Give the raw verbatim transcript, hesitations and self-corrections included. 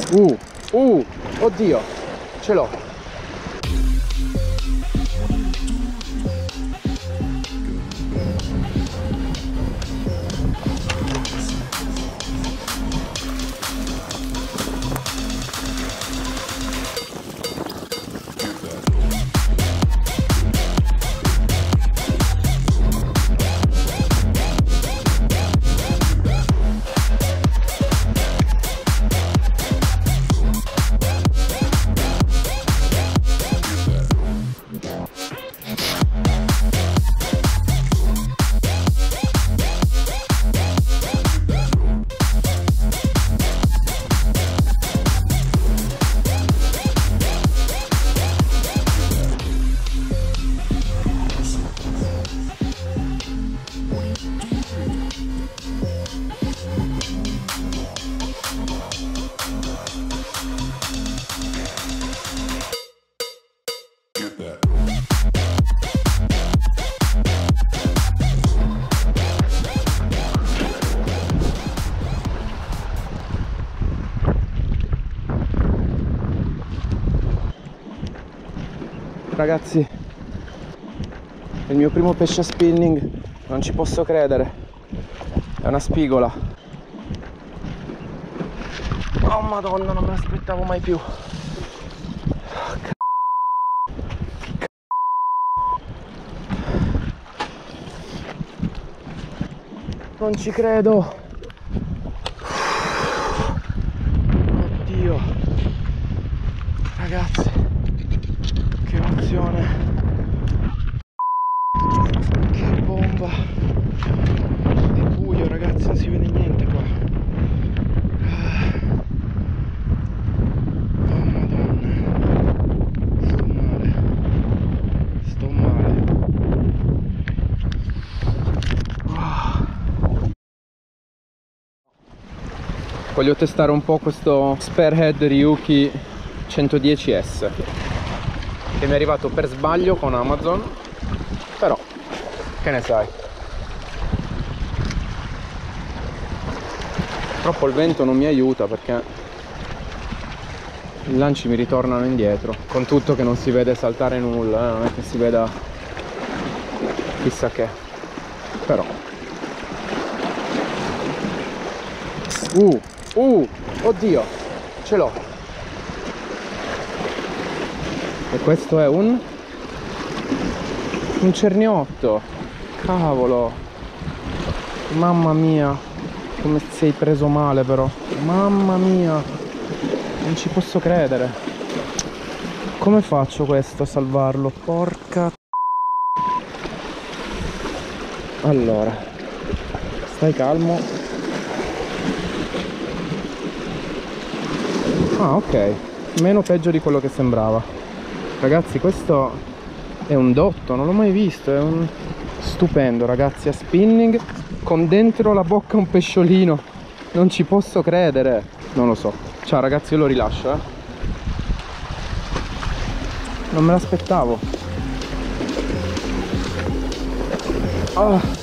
Uh, uh, oddio, ce l'ho. Ragazzi, è il mio primo pesce a spinning, non ci posso credere, è una spigola. Oh madonna, non me l'aspettavo mai più. Non ci credo. Oddio, ragazzi, che emozione, che bomba. È buio, ragazzi, non si vede niente qua. Oh madonna, sto male, sto male. Voglio testare un po' questo Spearhead Ryuki centodieci S che mi è arrivato per sbaglio con Amazon, però che ne sai. Purtroppo il vento non mi aiuta perché i lanci mi ritornano indietro, con tutto che non si vede saltare nulla, eh? Non è che si veda chissà che, però uh, uh, oddio, ce l'ho. E questo è un un cerniotto. Cavolo, mamma mia, come sei preso male però, mamma mia, non ci posso credere. Come faccio questo a salvarlo? Porca. Allora, stai calmo. Ah, ok, meno peggio di quello che sembrava. Ragazzi, questo è un dotto, non l'ho mai visto, è un stupendo, ragazzi, a spinning con dentro la bocca un pesciolino, non ci posso credere, non lo so. Ciao ragazzi, io lo rilascio, eh. Non me l'aspettavo. Oh.